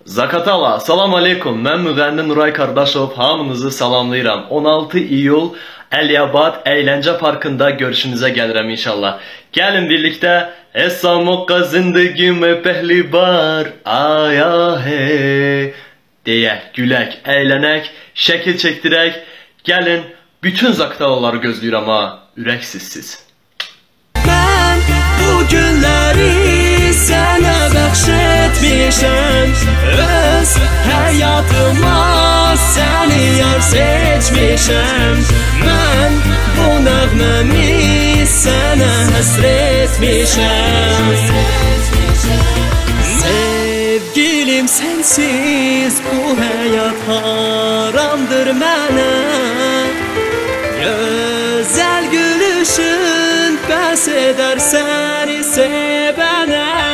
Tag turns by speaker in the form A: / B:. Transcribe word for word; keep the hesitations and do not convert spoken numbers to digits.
A: Zakatala, salam aleykum. Mən müğənni Nuray Kardaşov, hamınızı salamlayıram. on altı iyul Əliyabad Əyləncə Parkında görüşünüzə gəlirəm inşallah. Gəlin birlikdə Essa mokka zindagime pehli bar aya hey deyək, gülək, əylənək, şəkil çəkdirək. Gəlin, bütün Zakatalaları gözləyirəm ha, ürəksizsiz.
B: Mən bu günləri sənə bəxş etmişəm, öz həyatıma səni yar seçmişəm. Mən bu nəğməmi sənə həsr etmişəm. Sevgilim sensiz bu həyat haramdır mənə. Gözəl gülüşün bəs edər səni sevənə.